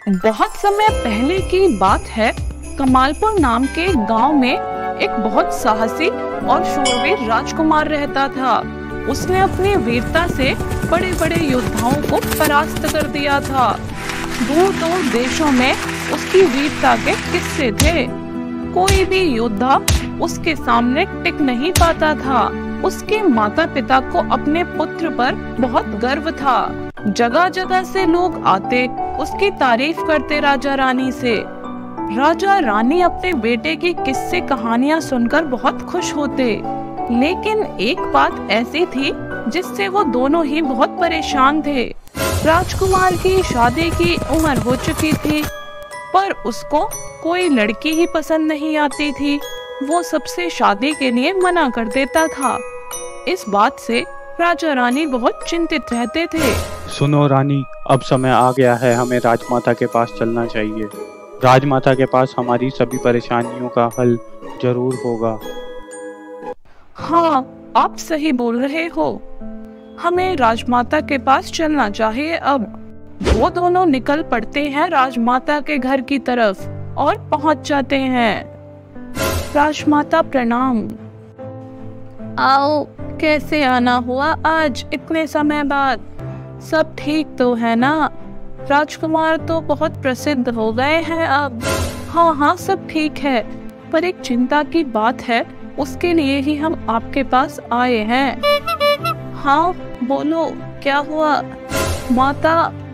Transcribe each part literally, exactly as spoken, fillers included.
बहुत समय पहले की बात है। कमालपुर नाम के गांव में एक बहुत साहसी और शूरवीर राजकुमार रहता था। उसने अपनी वीरता से बड़े बड़े योद्धाओं को परास्त कर दिया था। दूर दूर देशों में उसकी वीरता के किस्से थे। कोई भी योद्धा उसके सामने टिक नहीं पाता था। उसके माता पिता को अपने पुत्र पर बहुत गर्व था। जगह जगह से लोग आते उसकी तारीफ करते राजा रानी से। राजा रानी अपने बेटे की किस्से कहानियां सुनकर बहुत खुश होते। लेकिन एक बात ऐसी थी जिससे वो दोनों ही बहुत परेशान थे। राजकुमार की शादी की उम्र हो चुकी थी, पर उसको कोई लड़की ही पसंद नहीं आती थी। वो सबसे शादी के लिए मना कर देता था। इस बात से राजा रानी बहुत चिंतित रहते थे। सुनो रानी, अब समय आ गया है, हमें राजमाता के पास चलना चाहिए। राजमाता के पास हमारी सभी परेशानियों का हल जरूर होगा। हाँ, आप सही बोल रहे हो। हमें राजमाता के पास चलना चाहिए। अब वो दोनों निकल पड़ते हैं राजमाता के घर की तरफ और पहुंच जाते हैं। राजमाता प्रणाम। आओ, कैसे आना हुआ आज इतने समय बाद? सब ठीक तो है ना? राजकुमार तो बहुत प्रसिद्ध हो गए हैं अब। हाँ हाँ, सब ठीक है, पर एक चिंता की बात है, उसके लिए ही हम आपके पास आए हैं। हाँ बोलो, क्या हुआ? माता,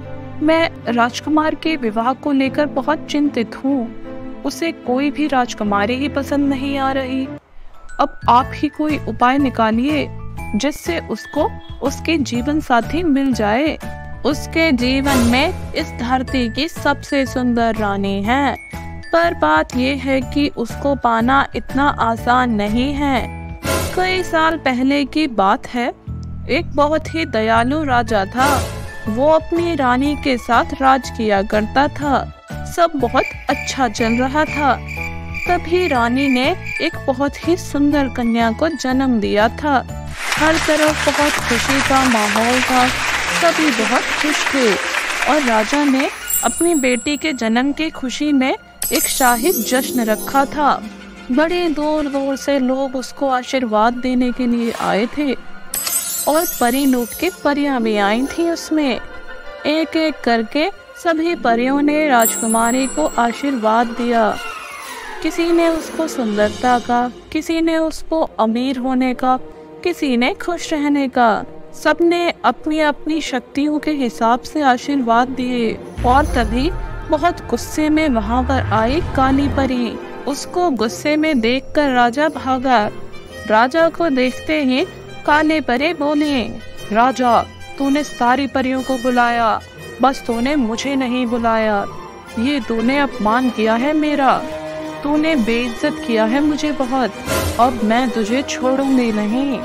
मैं राजकुमार के विवाह को लेकर बहुत चिंतित हूँ। उसे कोई भी राजकुमारी ही पसंद नहीं आ रही। अब आप ही कोई उपाय निकालिए जिससे उसको उसके जीवन साथी मिल जाए। उसके जीवन में इस धरती की सबसे सुंदर रानी है, पर बात यह है कि उसको पाना इतना आसान नहीं है। कई साल पहले की बात है, एक बहुत ही दयालु राजा था। वो अपनी रानी के साथ राज किया करता था। सब बहुत अच्छा चल रहा था। तभी रानी ने एक बहुत ही सुंदर कन्या को जन्म दिया था। हर तरफ बहुत खुशी का माहौल था। सभी बहुत खुश थे और राजा ने अपनी बेटी के जन्म की खुशी में एक शाही जश्न रखा था। बड़े दूर दूर से लोग उसको आशीर्वाद देने के लिए आए थे और परी लोग की परियां भी आई थी उसमें। एक एक करके सभी परियों ने राजकुमारी को आशीर्वाद दिया। किसी ने उसको सुंदरता का, किसी ने उसको अमीर होने का, किसी ने खुश रहने का। सबने अपनी अपनी शक्तियों के हिसाब से आशीर्वाद दिए। और तभी बहुत गुस्से में वहां पर आई काली परी। उसको गुस्से में देखकर राजा भागा। राजा को देखते ही काले परी बोले, राजा, तूने सारी परियों को बुलाया, बस तूने मुझे नहीं बुलाया। ये तूने अपमान किया है मेरा। तूने बेइज्जत किया है मुझे बहुत। अब मैं तुझे छोड़ूंगी नहीं।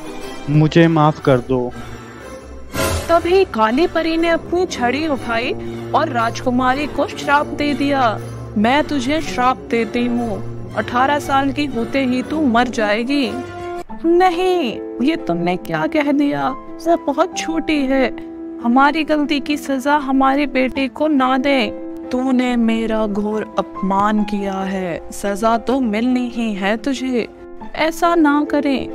मुझे माफ कर दो। तभी काली परी ने अपनी छड़ी उठाई और राजकुमारी को श्राप दे दिया। मैं तुझे श्राप देती हूँ, अठारह साल की होते ही तू मर जाएगी। नहीं, ये तुमने क्या कह दिया? वो बहुत छोटी है। हमारी गलती की सजा हमारे बेटे को ना दे। तूने मेरा घोर अपमान किया है, सजा तो मिलनी ही है तुझे। ऐसा ना करें।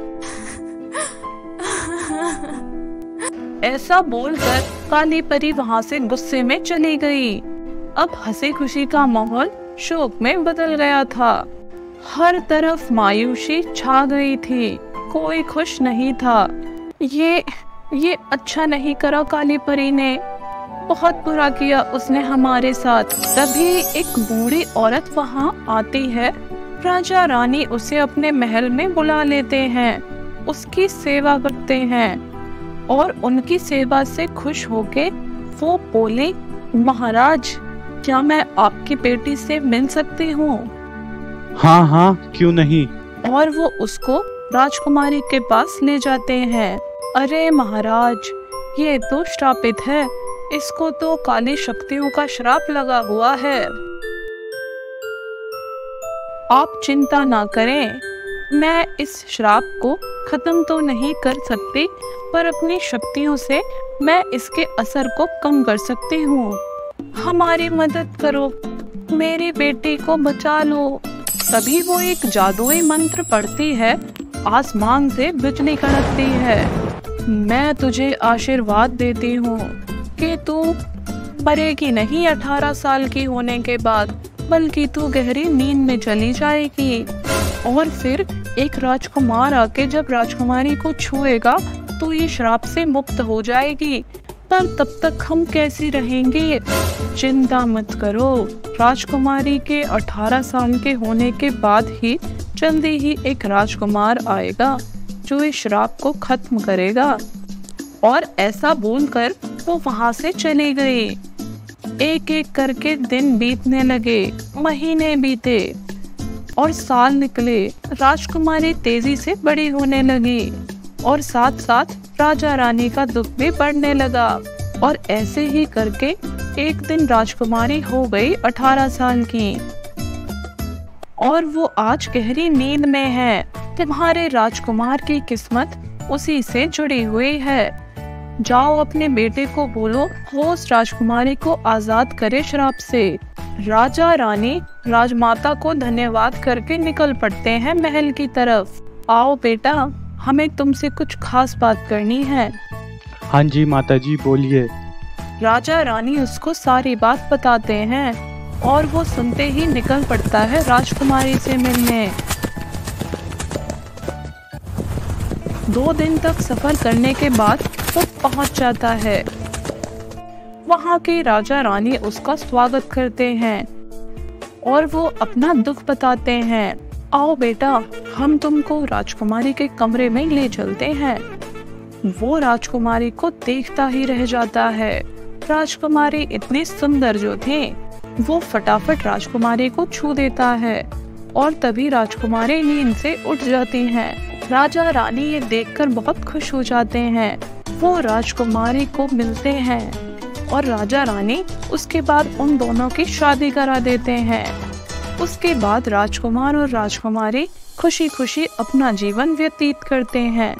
ऐसा बोलकर काली परी वहां से गुस्से में चली गई। अब हंसी खुशी का माहौल शोक में बदल गया था। हर तरफ मायूसी छा गई थी। कोई खुश नहीं था। ये ये अच्छा नहीं करा काली परी ने। बहुत बुरा किया उसने हमारे साथ। तभी एक बूढ़ी औरत वहां आती है। राजा रानी उसे अपने महल में बुला लेते हैं, उसकी सेवा करते हैं और उनकी सेवा से खुश होके वो बोले, महाराज, क्या मैं आपकी बेटी से मिल सकती हूँ? हाँ हाँ, क्यों नहीं। और वो उसको राजकुमारी के पास ले जाते हैं। अरे महाराज, ये तो श्रापित है, इसको तो काली शक्तियों का श्राप लगा हुआ है। आप चिंता ना करें, मैं इस श्राप को खत्म तो नहीं कर सकती, पर अपनी शक्तियों से मैं इसके असर को कम कर सकती हूँ। हमारी मदद करो, मेरे बेटे को बचा लो। तभी वो एक जादुई मंत्र पढ़ती है, आसमान से बिजली कड़कती है। मैं तुझे आशीर्वाद देती हूँ कि तू मरेगी नहीं अठारह साल की होने के बाद, बल्कि तू गहरी नींद में चली जाएगी। और फिर एक राजकुमार आके जब राजकुमारी को छुएगा तो ये श्राप से मुक्त हो जाएगी। पर तब तक हम कैसी रहेंगे? चिंता मत करो, राजकुमारी के अठारह साल के होने के बाद ही जल्दी ही एक राजकुमार आएगा जो इस श्राप को खत्म करेगा। और ऐसा बोलकर वो वहां से चली गई। एक एक करके दिन बीतने लगे, महीने बीते और साल निकले। राजकुमारी तेजी से बड़ी होने लगी और साथ साथ राजा रानी का दुख भी बढ़ने लगा। और ऐसे ही करके एक दिन राजकुमारी हो गई अठारह साल की और वो आज गहरी नींद में है। तुम्हारे राजकुमार की किस्मत उसी से जुड़ी हुई है। जाओ अपने बेटे को बोलो वो उस राजकुमारी को आजाद करे श्राप से। राजा रानी राजमाता को धन्यवाद करके निकल पड़ते हैं महल की तरफ। आओ बेटा, हमें तुमसे कुछ खास बात करनी है। हाँ जी माता जी, बोलिए। राजा रानी उसको सारी बात बताते हैं और वो सुनते ही निकल पड़ता है राजकुमारी से मिलने। दो दिन तक सफर करने के बाद वो पहुंच जाता है। वहां के राजा रानी उसका स्वागत करते हैं और वो अपना दुख बताते हैं। आओ बेटा, हम तुमको राजकुमारी के कमरे में ले चलते हैं। वो राजकुमारी को देखता ही रह जाता है। राजकुमारी इतनी सुंदर जो थे, वो फटाफट राजकुमारी को छू देता है और तभी राजकुमारी नींद से उठ जाती हैं। राजा रानी ये देखकर बहुत खुश हो जाते हैं। वो राजकुमारी को मिलते हैं और राजा रानी उसके बाद उन दोनों की शादी करा देते हैं। उसके बाद राजकुमार और राजकुमारी खुशी खुशी अपना जीवन व्यतीत करते हैं।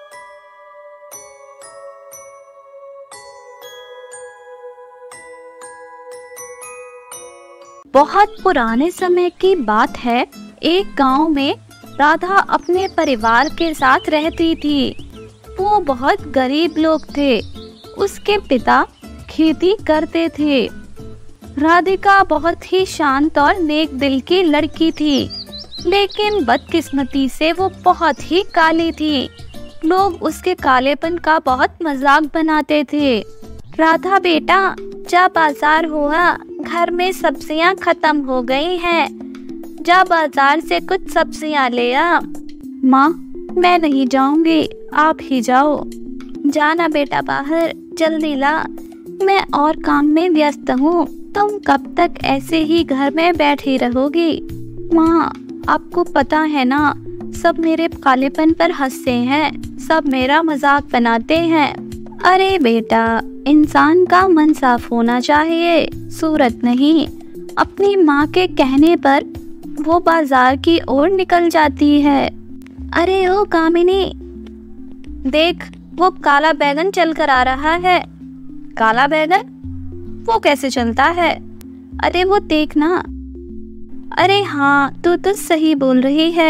बहुत पुराने समय की बात है। एक गांव में राधा अपने परिवार के साथ रहती थी। वो बहुत गरीब लोग थे। उसके पिता खेती करते थे। राधिका बहुत ही शांत और नेक दिल की लड़की थी, लेकिन बदकिस्मती से वो बहुत ही काली थी। लोग उसके कालेपन का बहुत मजाक बनाते थे। राधा बेटा, जा बाजार हुआ, घर में सब्जियां खत्म हो गई हैं, जा बाजार से कुछ सब्जियां ले आ। माँ, मैं नहीं जाऊंगी, आप ही जाओ। जाना बेटा बाहर, जल्दी ला, मैं और काम में व्यस्त हूँ। तुम कब तक ऐसे ही घर में बैठी रहोगी? माँ, आपको पता है ना, सब मेरे कालेपन पर हंसते हैं, सब मेरा मजाक बनाते हैं। अरे बेटा, इंसान का मन साफ होना चाहिए, सूरत नहीं। अपनी माँ के कहने पर वो बाजार की ओर निकल जाती है। अरे ओ कामिनी, देख, वो काला बैगन चल कर आ रहा है। काला बैगन? वो कैसे चलता है? अरे वो देखना। अरे हाँ, तू तो सही बोल रही है।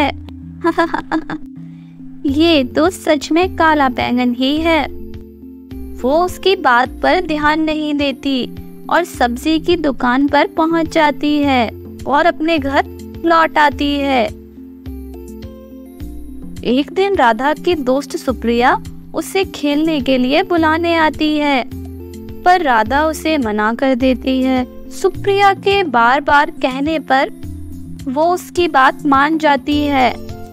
ये तो सच में काला बैगन ही है। वो उसकी बात पर ध्यान नहीं देती और सब्जी की दुकान पर पहुंच जाती है और अपने घर लौट आती है। एक दिन राधा की दोस्त सुप्रिया उसे खेलने के लिए बुलाने आती है, पर राधा उसे मना कर देती है। सुप्रिया के बार बार कहने पर वो उसकी बात मान जाती है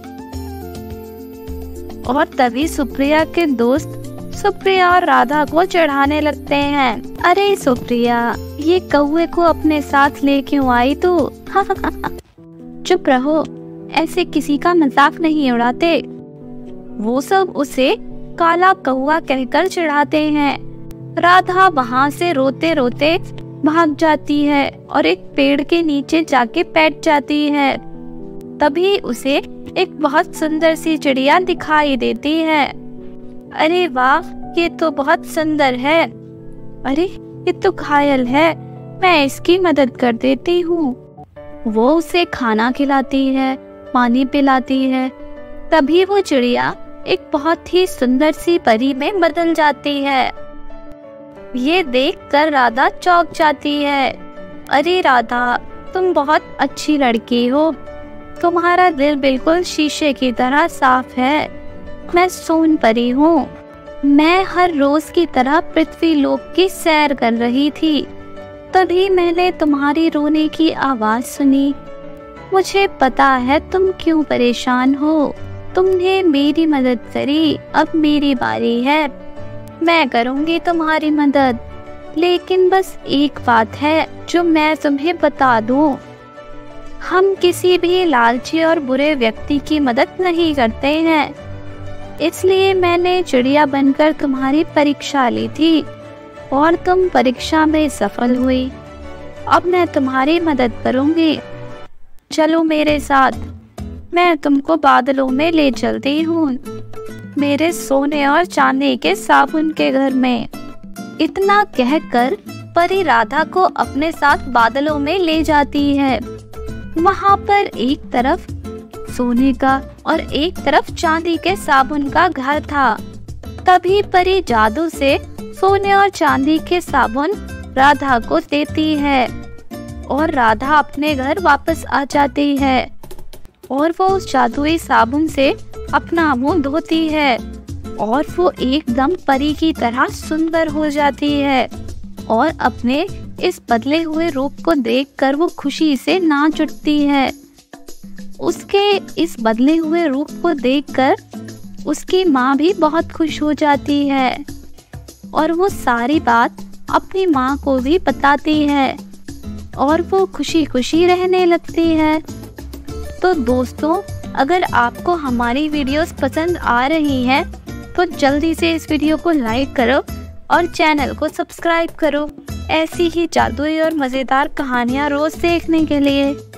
और तभी सुप्रिया के दोस्त सुप्रिया और राधा को चढ़ाने लगते हैं। अरे सुप्रिया, ये कौवे को अपने साथ ले क्यों आई तू? चुप रहो, ऐसे किसी का मजाक नहीं उड़ाते। वो सब उसे काला कौवा कहकर चिढ़ाते हैं। राधा वहाँ से रोते रोते भाग जाती है और एक पेड़ के नीचे जाके बैठ जाती है। तभी उसे एक बहुत सुंदर सी चिड़िया दिखाई देती है। अरे वाह, ये तो बहुत सुंदर है। अरे ये तो घायल है, मैं इसकी मदद कर देती हूँ। वो उसे खाना खिलाती है, पानी पिलाती है। तभी वो चिड़िया एक बहुत ही सुंदर सी परी में बदल जाती है। ये देखकर राधा चौंक जाती है। अरे राधा, तुम बहुत अच्छी लड़की हो। तुम्हारा दिल बिल्कुल शीशे की तरह साफ है। मैं सोन परी हूँ। मैं हर रोज की तरह पृथ्वी लोक की सैर कर रही थी। तभी मैंने तुम्हारी रोने की आवाज सुनी। मुझे पता है तुम क्यों परेशान हो। तुमने मेरी मदद करी, अब मेरी बारी है। मैं करूंगी तुम्हारी मदद, लेकिन बस एक बात है जो मैं तुम्हें बता दूं। हम किसी भी लालची और बुरे व्यक्ति की मदद नहीं करते हैं। इसलिए मैंने चिड़िया बनकर तुम्हारी परीक्षा ली थी और तुम परीक्षा में सफल हुई। अब मैं तुम्हारी मदद करूंगी। चलो मेरे साथ, मैं तुमको बादलों में ले चलती हूँ, मेरे सोने और चांदी के साबुन के घर में। इतना कहकर परी राधा को अपने साथ बादलों में ले जाती है। वहाँ पर एक तरफ सोने का और एक तरफ चांदी के साबुन का घर था। तभी परी जादू से सोने और चांदी के साबुन राधा को देती है और राधा अपने घर वापस आ जाती है और वो उस जादुई साबुन से अपना मुंह धोती है और वो एकदम परी की तरह सुंदर हो जाती है और अपने इस बदले हुए रूप को देखकर वो खुशी से नाच उठती है। उसके इस बदले हुए रूप को देखकर उसकी माँ भी बहुत खुश हो जाती है और वो सारी बात अपनी माँ को भी बताती है और वो खुशी खुशी रहने लगती है। तो दोस्तों, अगर आपको हमारी वीडियोस पसंद आ रही हैं तो जल्दी से इस वीडियो को लाइक करो और चैनल को सब्सक्राइब करो ऐसी ही जादुई और मज़ेदार कहानियाँ रोज़ देखने के लिए।